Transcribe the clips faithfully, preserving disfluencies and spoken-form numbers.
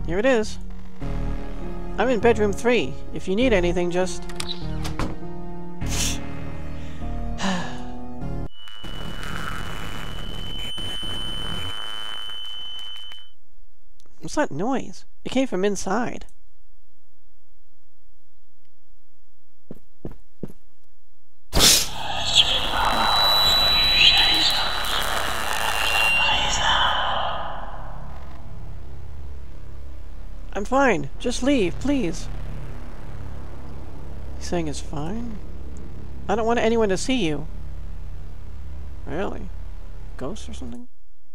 Here it is. I'm in bedroom three. If you need anything, just... What's that noise? It came from inside. I'm fine. Just leave, please. He's saying it's fine? I don't want anyone to see you. Really? Ghosts or something?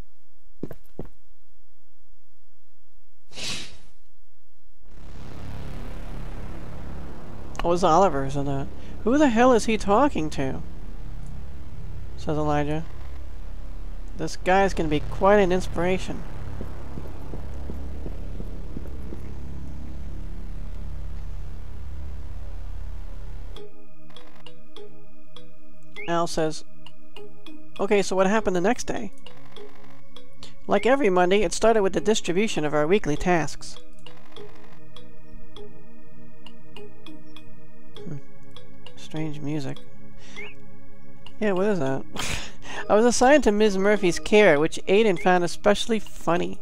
Oh, it's Oliver, isn't it? Who the hell is he talking to? Says Elijah. This guy's gonna be quite an inspiration. Al says, okay, so what happened the next day? Like every Monday, it started with the distribution of our weekly tasks. Hmm. Strange music. Yeah, what is that? I was assigned to Miz Murphy's care, which Aiden found especially funny.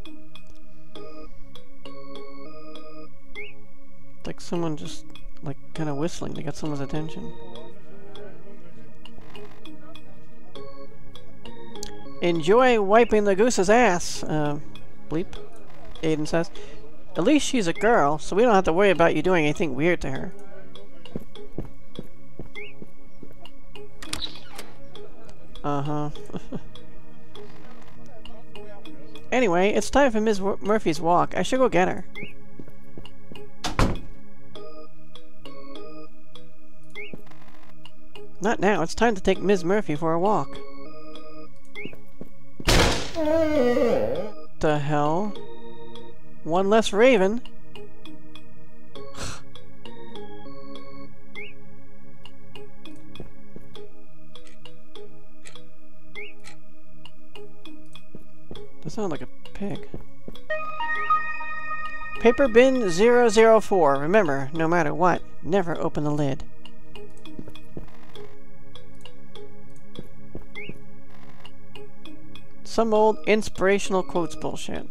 Like someone just, like, kind of whistling to get someone's attention. Enjoy wiping the goose's ass, uh, bleep, Aiden says. At least she's a girl, so we don't have to worry about you doing anything weird to her. Uh-huh. Anyway, it's time for Miz Murphy's walk. I should go get her. Not now. It's time to take Miz Murphy for a walk. The hell? One less raven? That sounds like a pig. Paper bin zero zero four. Remember, no matter what, never open the lid. Some old inspirational quotes bullshit.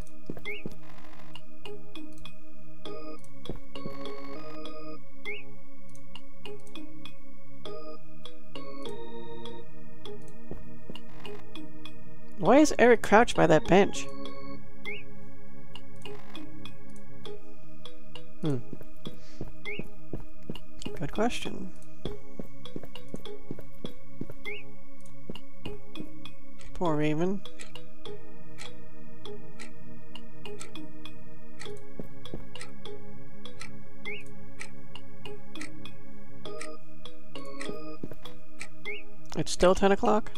Why is Eric crouched by that bench? Hmm. Good question. Poor Raven. It's still ten o'clock?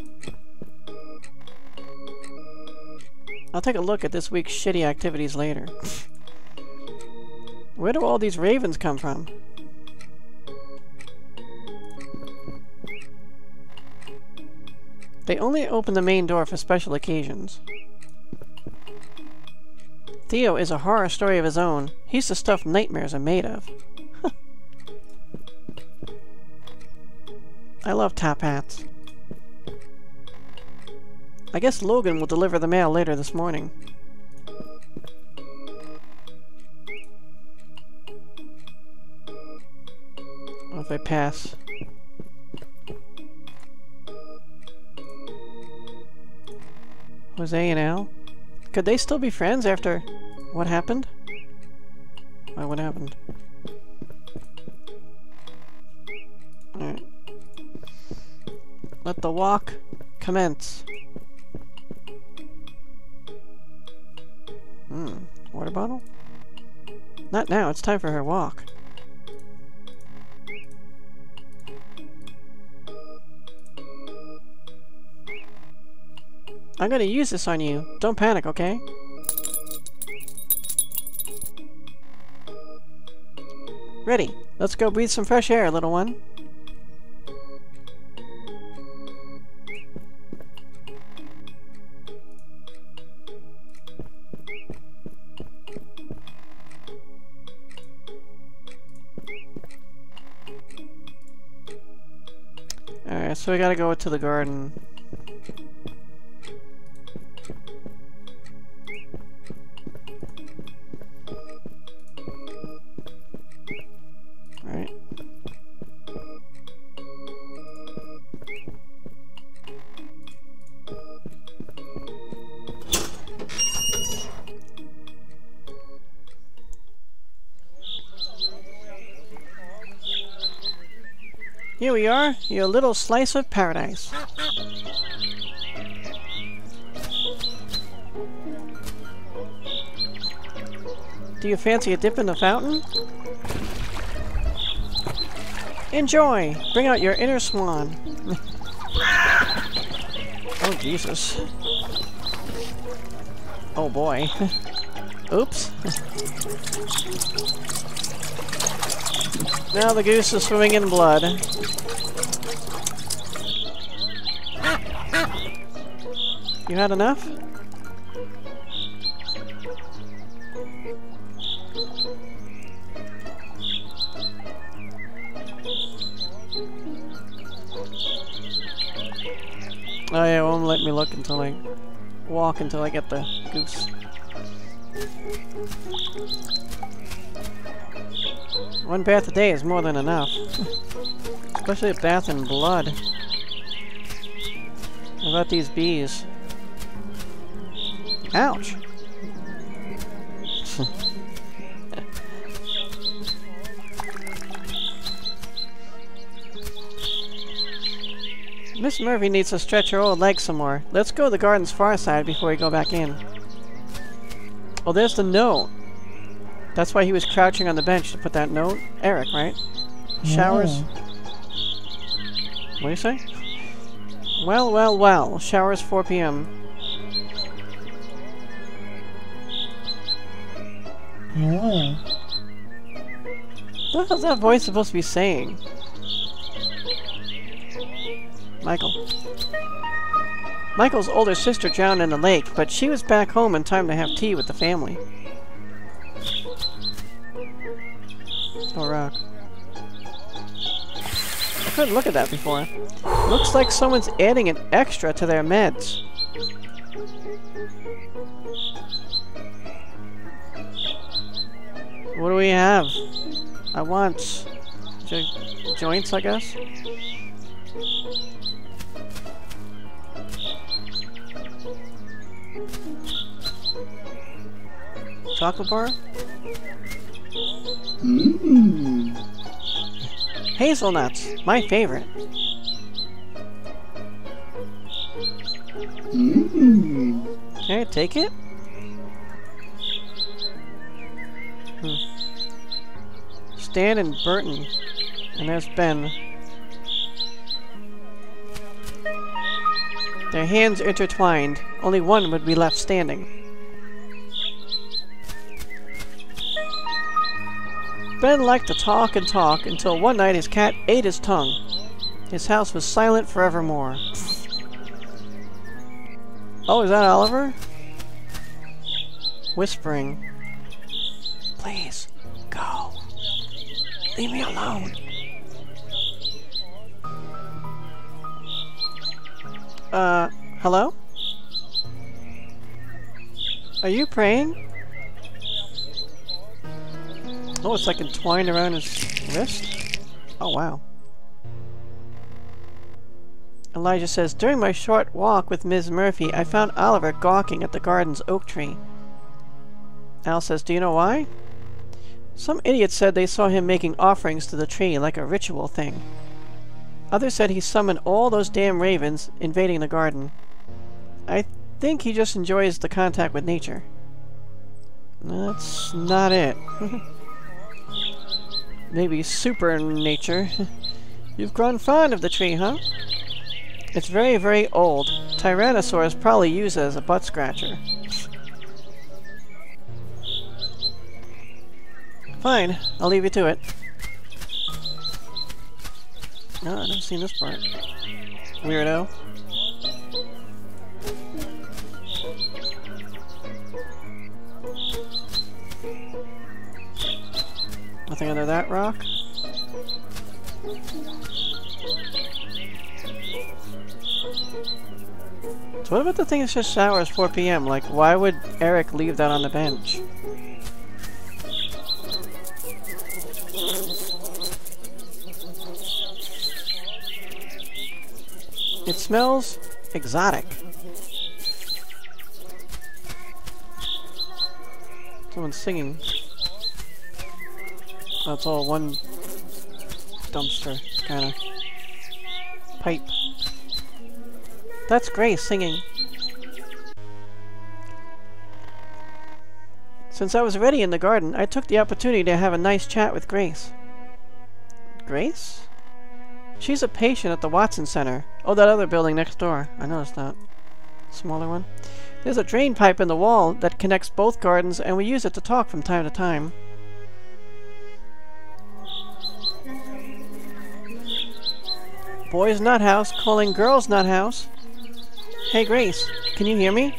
I'll take a look at this week's shitty activities later. Where do all these ravens come from? They only open the main door for special occasions. Theo is a horror story of his own. He's the stuff nightmares are made of. I love top hats. I guess Logan will deliver the mail later this morning. What if I pass? Jose and Al? Could they still be friends after what happened? Why, what happened? Alright. Let the walk commence. Hmm. Water bottle? Not now, it's time for her walk. I'm gonna use this on you. Don't panic, okay? Ready. Let's go breathe some fresh air, little one. Alright, so we gotta go to the garden. Alright. Here we are, your little slice of paradise. Do you fancy a dip in the fountain? Enjoy! Bring out your inner swan. Oh, Jesus. Oh, boy. Oops. Now the goose is swimming in blood. You had enough? Oh yeah, it won't let me look until I walk until I get the goose. One bath a day is more than enough. Especially a bath in blood. What about these bees? Ouch! Miss Murphy needs to stretch her old legs some more. Let's go to the garden's far side before we go back in. Oh, there's the note. That's why he was crouching on the bench to put that note. Eric, right? Showers. Yeah. What do you say? Well, well, well. Showers four P M Yeah. What the hell's that voice supposed to be saying? Michael. Michael's older sister drowned in the lake, but she was back home in time to have tea with the family. Oh, rock. I couldn't look at that before. Looks like someone's adding an extra to their meds. What do we have? I want jo joints, I guess. Chocolate bar? Mmm. Hazelnuts, my favorite. Mmm. Can I take it? Hmm. Stan and Burton. And there's Ben. Their hands intertwined. Only one would be left standing. Ben liked to talk and talk until one night his cat ate his tongue. His house was silent forevermore. Oh, is that Oliver? Whispering. Please, go. Leave me alone. Uh, hello? Are you praying? Oh, it's like entwined around his wrist? Oh, wow. Elijah says, during my short walk with Miz Murphy, I found Oliver gawking at the garden's oak tree. Al says, do you know why? Some idiot said they saw him making offerings to the tree like a ritual thing. Others said he summoned all those damn ravens invading the garden. I think he just enjoys the contact with nature. That's not it. Maybe super nature. You've grown fond of the tree, huh? It's very, very old. Tyrannosaurs probably use it as a butt scratcher. Fine, I'll leave you to it. No, I haven't seen this part. Weirdo. Nothing under that rock? So what about the thing that says showers four p m? Like, why would Eric leave that on the bench? It smells exotic. Someone's singing. Oh, it's all one dumpster, kind of pipe. That's Grace singing. Since I was already in the garden, I took the opportunity to have a nice chat with Grace. Grace? She's a patient at the Watson Center. Oh, that other building next door. I noticed that. Smaller one. There's a drain pipe in the wall that connects both gardens, and we use it to talk from time to time. Boys Nut House calling Girls Nut House. Hey Grace, can you hear me?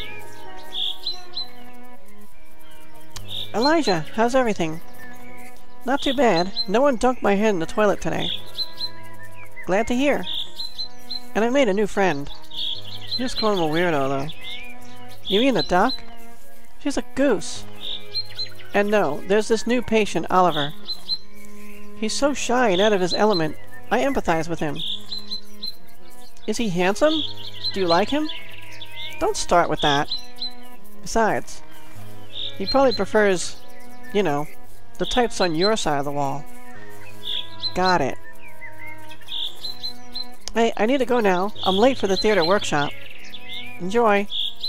Elijah, how's everything? Not too bad. No one dunked my head in the toilet today. Glad to hear. And I made a new friend. You just call him a weirdo, though. You mean the duck? She's a goose. And no, there's this new patient, Oliver. He's so shy and out of his element, I empathize with him. Is he handsome? Do you like him? Don't start with that. Besides, he probably prefers, you know, the types on your side of the wall. Got it. Hey, I need to go now. I'm late for the theater workshop. Enjoy.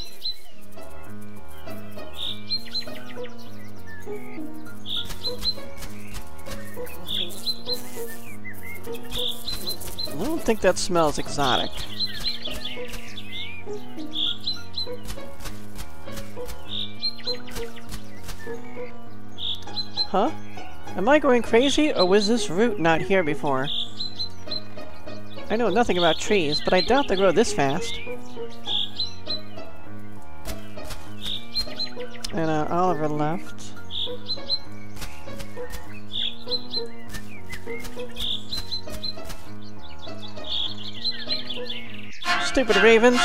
I don't think that smells exotic. Huh? Am I going crazy, or was this root not here before? I know nothing about trees, but I doubt they grow this fast. And uh, Oliver left. Stupid ravens!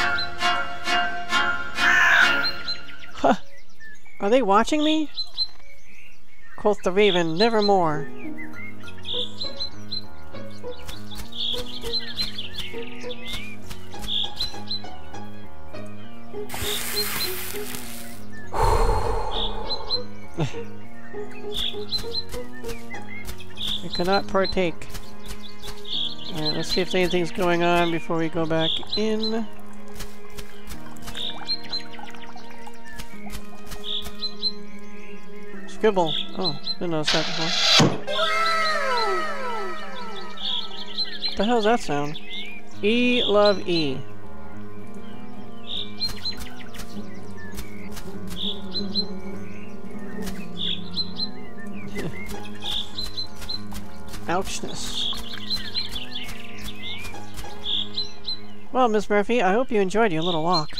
Huh! Are they watching me? Quoth the raven, nevermore. We cannot partake. Alright, let's see if anything's going on before we go back in. Scribble. Oh, didn't notice that before. What the hell's that sound? E love E. Ouchness. Well, Miss Murphy, I hope you enjoyed your little walk.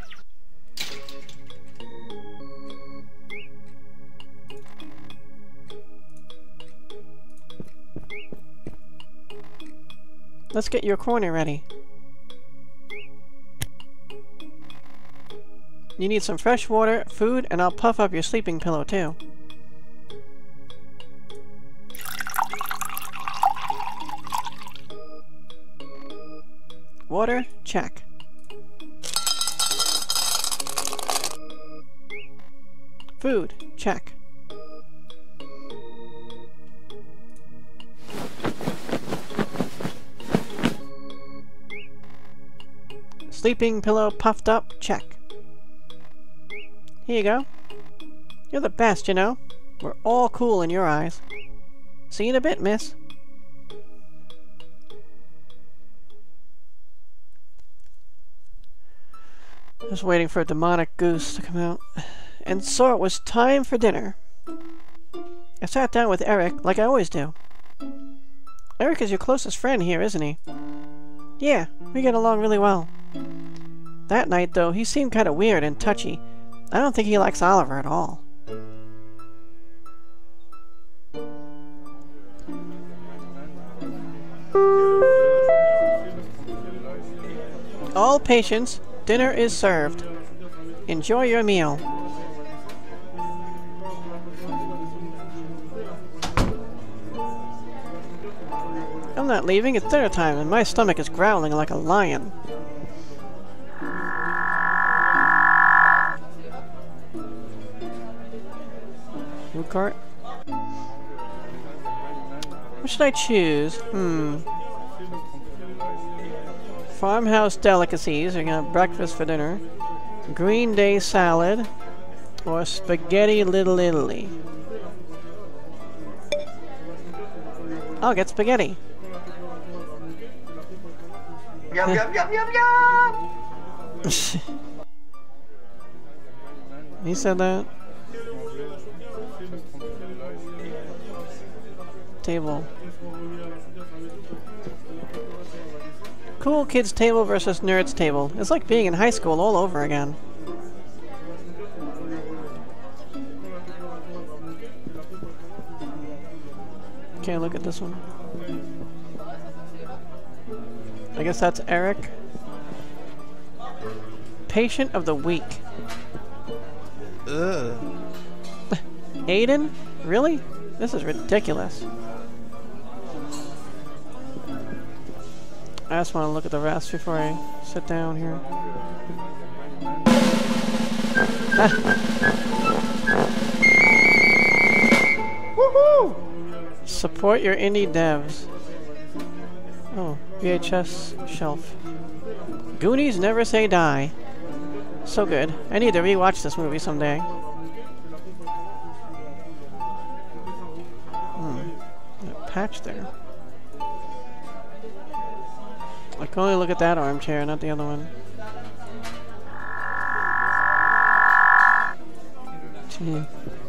Let's get your corner ready. You need some fresh water, food, and I'll puff up your sleeping pillow too. Water, check. Food, check. Sleeping pillow puffed up, check. Here you go. You're the best, you know. We're all cool in your eyes. See you in a bit, miss. Just waiting for a demonic goose to come out. And so it was time for dinner. I sat down with Eric, like I always do. Eric is your closest friend here, isn't he? Yeah, we get along really well. That night, though, he seemed kind of weird and touchy. I don't think he likes Oliver at all. All patients Dinner is served. Enjoy your meal. I'm not leaving. It's dinner time, and my stomach is growling like a lion. Food cart? What should I choose? Hmm. Farmhouse delicacies. We're gonna have breakfast for dinner. Green Day salad. Or spaghetti Little Italy. I'll get spaghetti. Yum, yum, yum, yum, yum! He said that. Table. Cool kids table versus nerds table. It's like being in high school all over again. Okay, look at this one. I guess that's Eric. Patient of the week. Ugh. Aiden? Really? This is ridiculous. I just want to look at the rest before I sit down here. Woohoo! Support your indie devs. Oh, V H S shelf. Goonies never say die. So good. I need to rewatch this movie someday. Hmm. A patch there. I can only look at that armchair, not the other one. Gee.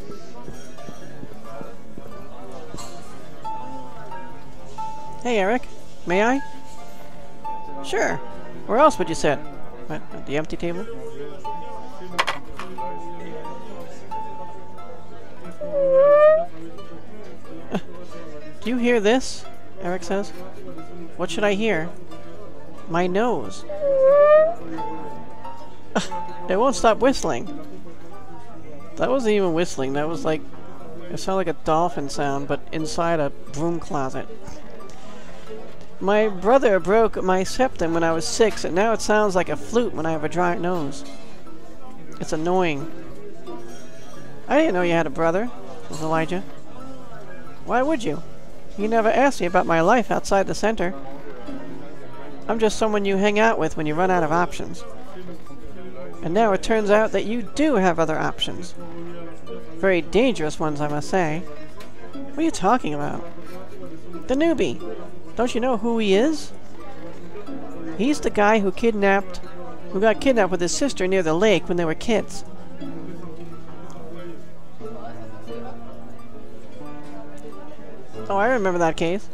Hey, Eric. May I? Sure. Where else would you sit? What, at the empty table? Uh, do you hear this? Eric says. What should I hear? My nose. Uh, it won't stop whistling. That wasn't even whistling. That was like... It sounded like a dolphin sound, but inside a broom closet. My brother broke my septum when I was six, and now it sounds like a flute when I have a dry nose. It's annoying. I didn't know you had a brother, says Elijah. Why would you? You never asked me about my life outside the center. I'm just someone you hang out with when you run out of options. And now it turns out that you do have other options. Very dangerous ones, I must say. What are you talking about? The newbie. Don't you know who he is? He's the guy who kidnapped... who got kidnapped with his sister near the lake when they were kids. Oh, I remember that case.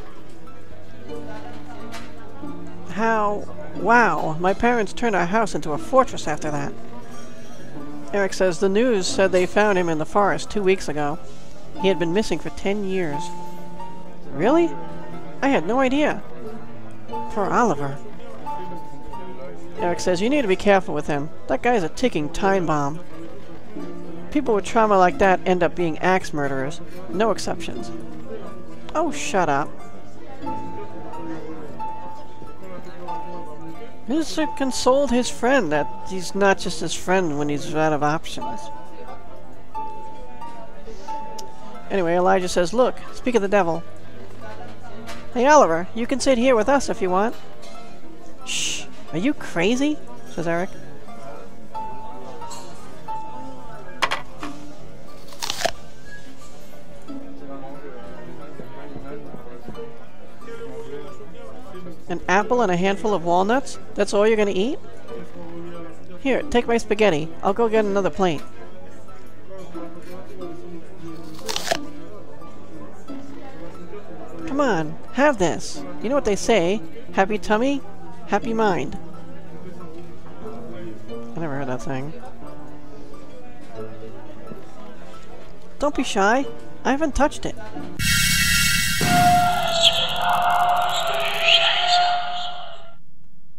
How... wow, my parents turned our house into a fortress after that. Eric says the news said they found him in the forest two weeks ago. He had been missing for ten years. Really? I had no idea. Poor Oliver. Eric says you need to be careful with him. That guy's a ticking time bomb. People with trauma like that end up being axe murderers. No exceptions. Oh, shut up. He's uh, consoled his friend that he's not just his friend when he's out of options. Anyway, Elijah says, look, speak of the devil. Hey, Oliver, you can sit here with us if you want. Shh, are you crazy? Says Eric. An apple and a handful of walnuts? That's all you're gonna eat? Here, take my spaghetti. I'll go get another plate. Come on, have this. You know what they say? Happy tummy, happy mind. I never heard that saying. Don't be shy. I haven't touched it.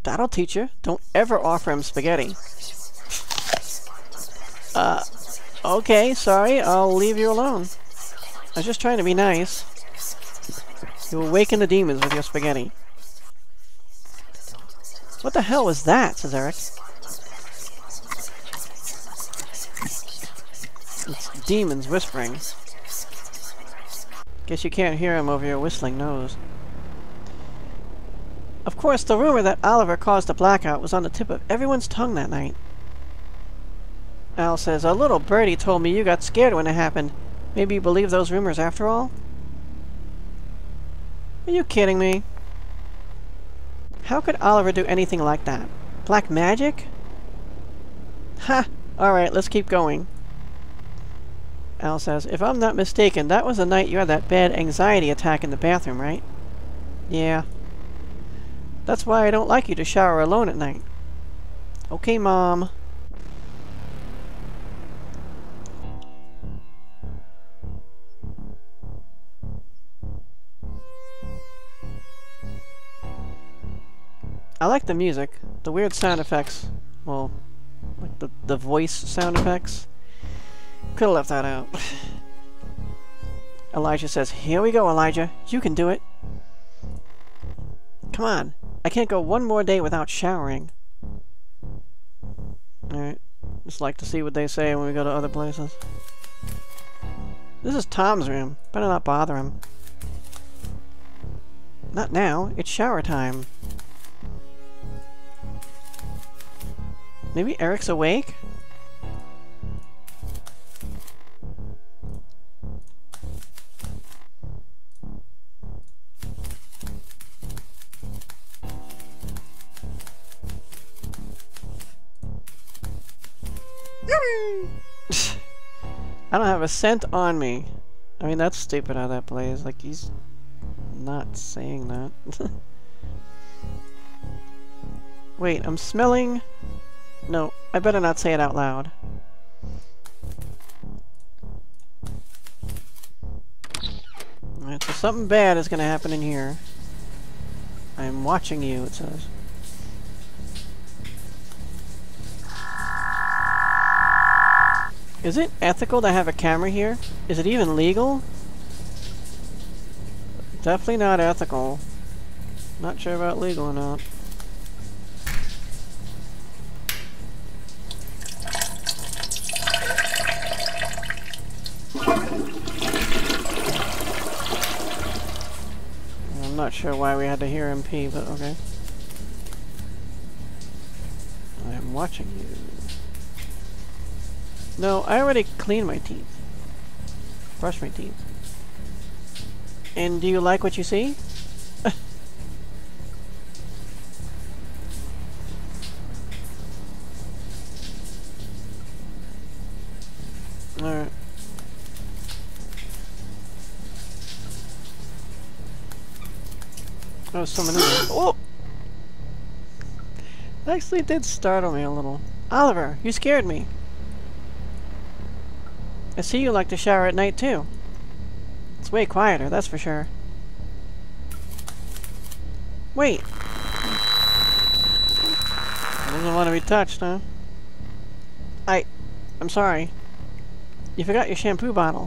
That'll teach you. Don't ever offer him spaghetti. Uh, okay, sorry, I'll leave you alone. I was just trying to be nice. You awaken the demons with your spaghetti. What the hell was that, says Eric. It's demons whispering. Guess you can't hear him over your whistling nose. Of course, the rumor that Oliver caused the blackout was on the tip of everyone's tongue that night. Al says, a little birdie told me you got scared when it happened. Maybe you believe those rumors after all? Are you kidding me? How could Oliver do anything like that? Black magic? Ha! Alright, let's keep going. Al says, if I'm not mistaken, that was the night you had that bad anxiety attack in the bathroom, right? Yeah. That's why I don't like you to shower alone at night. Okay, Mom. I like the music. The weird sound effects. Well, like the, the voice sound effects. Could have left that out. Elijah says, here we go, Elijah. You can do it. Come on. I can't go one more day without showering. Alright. Just like to see what they say when we go to other places. This is Tom's room. Better not bother him. Not now. It's shower time. Maybe Eric's awake? I don't have a scent on me. I mean, that's stupid how that plays. Like, he's not saying that. Wait, I'm smelling... No, I better not say it out loud. Alright, so something bad is gonna happen in here. I'm watching you, it says. Is it ethical to have a camera here? Is it even legal? Definitely not ethical. Not sure about legal or not. I'm not sure why we had to hear him pee, but okay. I am watching you. No, I already cleaned my teeth. Brushed my teeth. And do you like what you see? Alright. Oh, someone in there. Oh! That actually did startle me a little. Oliver, you scared me. I see you like to shower at night, too. It's way quieter, that's for sure. Wait. Doesn't want to be touched, huh? I... I'm sorry. You forgot your shampoo bottle.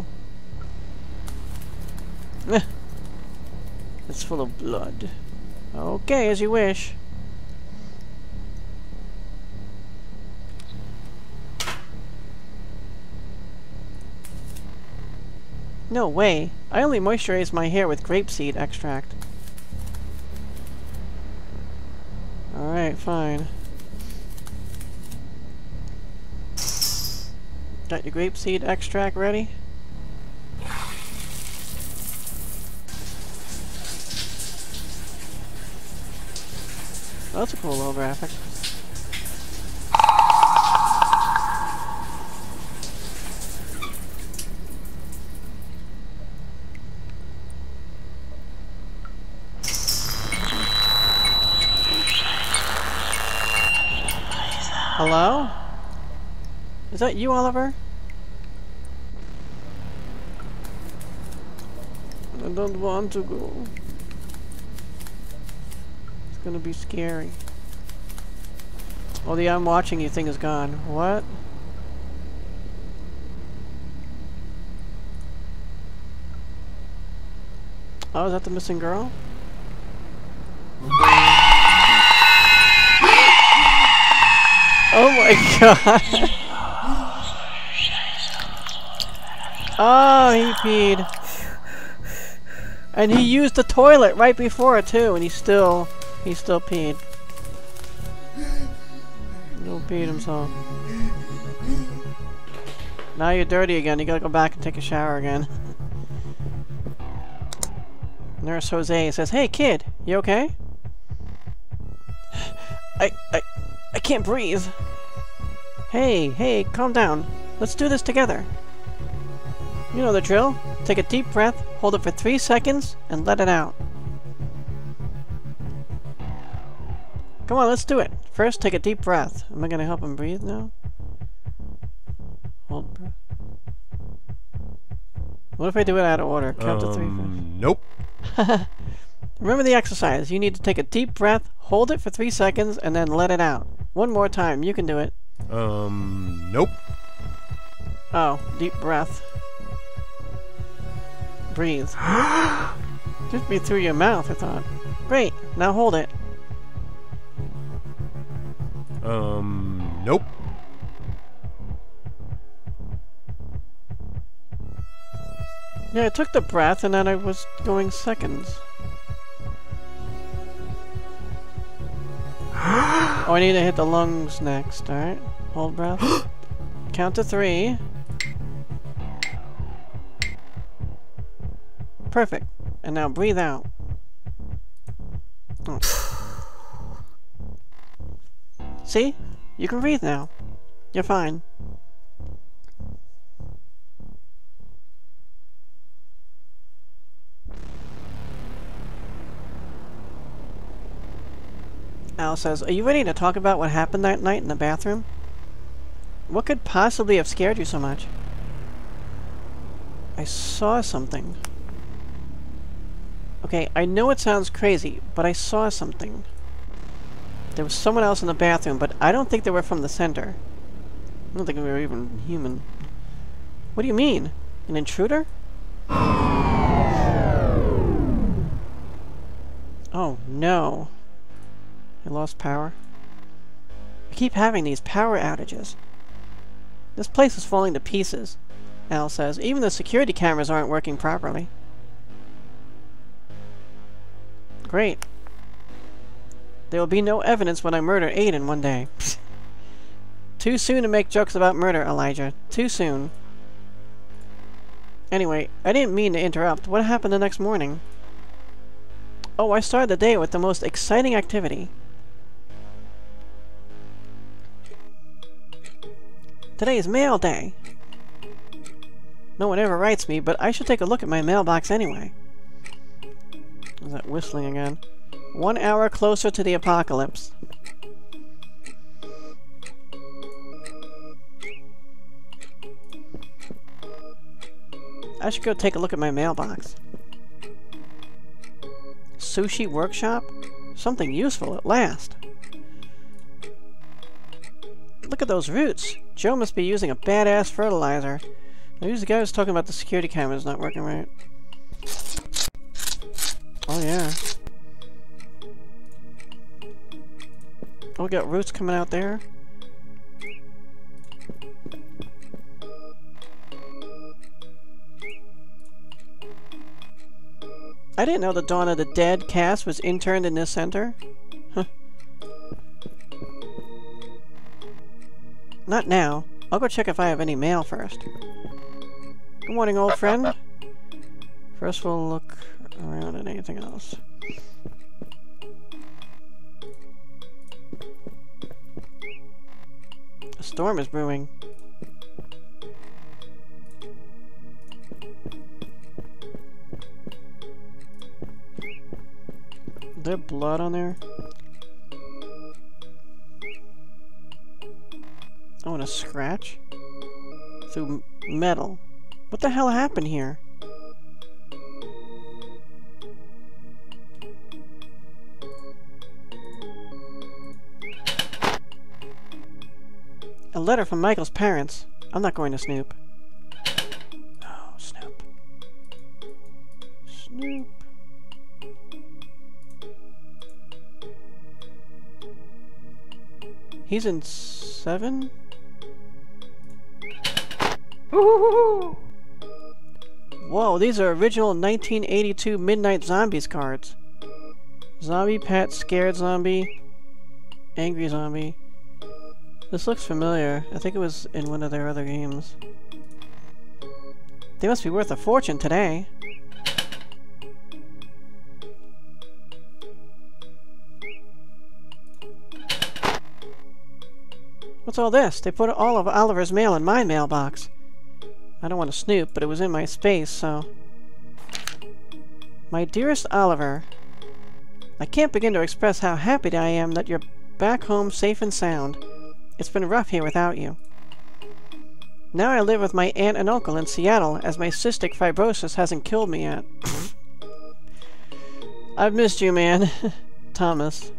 It's full of blood. Okay, as you wish. No way. I only moisturize my hair with grapeseed extract. Alright, fine. Got your grapeseed extract ready? Oh, that's a cool little graphic. Hello? Is that you, Oliver? I don't want to go. It's gonna be scary. Well, the I'm watching you thing is gone. What? Oh, is that the missing girl? Oh my god! Oh, he peed. And he used the toilet right before it too, and he still, he still peed. He'll peed himself. Now you're dirty again, you gotta go back and take a shower again. Nurse Jose says, "Hey kid, you okay?" I, I, I can't breathe. Hey, hey, calm down. Let's do this together. You know the drill. Take a deep breath, hold it for three seconds, and let it out. Come on, let's do it. First, take a deep breath. Am I gonna help him breathe now? Hold breath. What if I do it out of order? Count um, to three first. Nope. Remember the exercise. You need to take a deep breath, hold it for three seconds, and then let it out. One more time. You can do it. Um, nope. Oh, deep breath. Breathe. Just be through your mouth, I thought. Great. Now hold it. Um, nope. Yeah, I took the breath and then I was going seconds. Oh, I need to hit the lungs next, alright? Hold breath. Count to three. Perfect. And now breathe out. Oh. See? You can breathe now. You're fine. Al says, "Are you ready to talk about what happened that night in the bathroom? What could possibly have scared you so much?" I saw something. Okay, I know it sounds crazy, but I saw something. There was someone else in the bathroom, but I don't think they were from the center. I don't think they were even human. What do you mean? An intruder? Oh, no. I lost power. I keep having these power outages. This place is falling to pieces, Al says. Even the security cameras aren't working properly. Great. There will be no evidence when I murder Aiden one day. Too soon to make jokes about murder, Elijah. Too soon. Anyway, I didn't mean to interrupt. What happened the next morning? Oh, I started the day with the most exciting activity. Today is mail day. No one ever writes me, but I should take a look at my mailbox anyway. Is that whistling again? One hour closer to the apocalypse. I should go take a look at my mailbox. Sushi workshop? Something useful at last. Look at those roots. Joe must be using a badass fertilizer. Maybe the guy was talking about the security cameras not working right. Oh yeah. Oh, we got roots coming out there. I didn't know the Dawn of the Dead cast was interned in this center. Huh. Not now. I'll go check if I have any mail first. Good morning, old friend. First we'll look around at anything else. A storm is brewing. Is there blood on there? Oh, and a scratch? Through m metal. What the hell happened here? A letter from Michael's parents. I'm not going to snoop. Oh, snoop. Snoop. He's in seven? Ooh. Whoa, these are original nineteen eighty-two Midnight Zombies cards. Zombie pet, scared zombie, angry zombie. This looks familiar. I think it was in one of their other games. They must be worth a fortune today. What's all this? They put all of Oliver's mail in my mailbox. I don't want to snoop, but it was in my space, so... My dearest Oliver, I can't begin to express how happy I am that you're back home safe and sound. It's been rough here without you. Now I live with my aunt and uncle in Seattle, as my cystic fibrosis hasn't killed me yet. I've missed you, man. Thomas.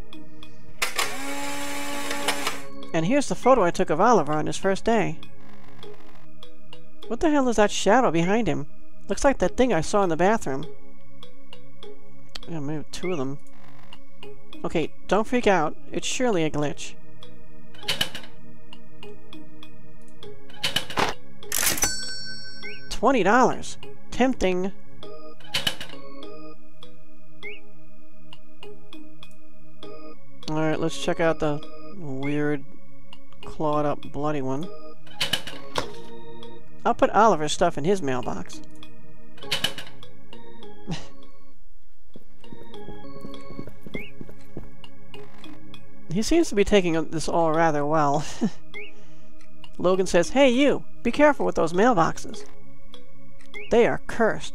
And here's the photo I took of Oliver on his first day. What the hell is that shadow behind him? Looks like that thing I saw in the bathroom. Yeah, maybe two of them. Okay, don't freak out. It's surely a glitch. Twenty dollars. Tempting. Alright, let's check out the weird, clawed up, bloody one. I'll put Oliver's stuff in his mailbox. He seems to be taking this all rather well. Logan says, "Hey you, be careful with those mailboxes. They are cursed."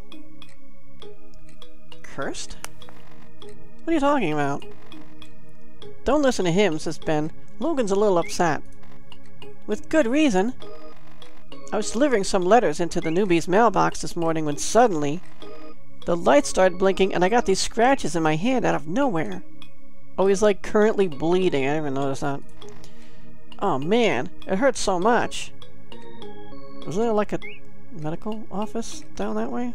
Cursed? What are you talking about? Don't listen to him, says Ben. Logan's a little upset. With good reason. I was delivering some letters into the newbie's mailbox this morning when suddenly the lights started blinking and I got these scratches in my hand out of nowhere. Oh, he's like currently bleeding. I didn't even notice that. Oh man, it hurts so much. Was there like a medical office down that way?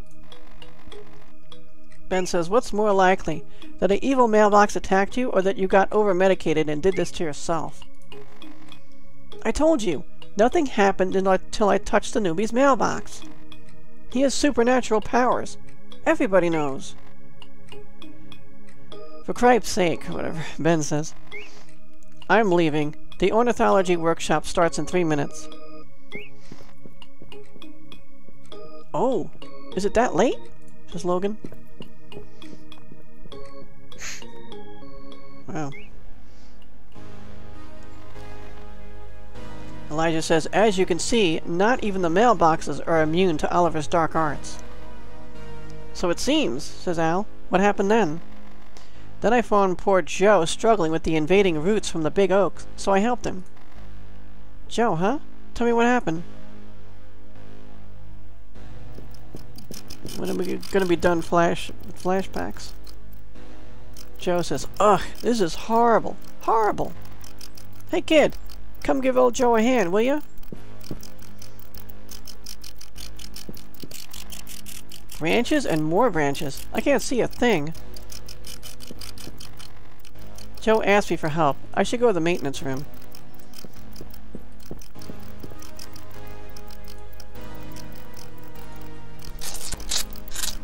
Ben says, what's more likely? That an evil mailbox attacked you or that you got over-medicated and did this to yourself? I told you, nothing happened until I touched the newbie's mailbox. He has supernatural powers. Everybody knows. For cripe's sake, whatever Ben says. I'm leaving. The ornithology workshop starts in three minutes. Oh, is it that late? Says Logan. Wow. Elijah says, as you can see, not even the mailboxes are immune to Oliver's dark arts. So it seems, says Al. What happened then? Then I found poor Joe struggling with the invading roots from the big oaks, so I helped him. Joe, huh? Tell me what happened. When are we gonna be done flash flashbacks? Joe says, ugh, this is horrible. Horrible. Hey kid, come give old Joe a hand, will ya? Branches and more branches. I can't see a thing. Joe asked me for help. I should go to the maintenance room.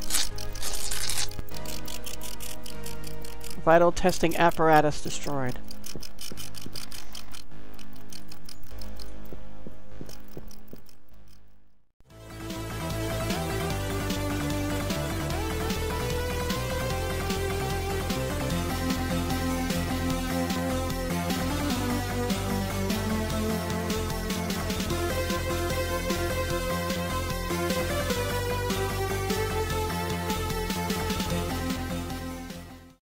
Vital testing apparatus destroyed.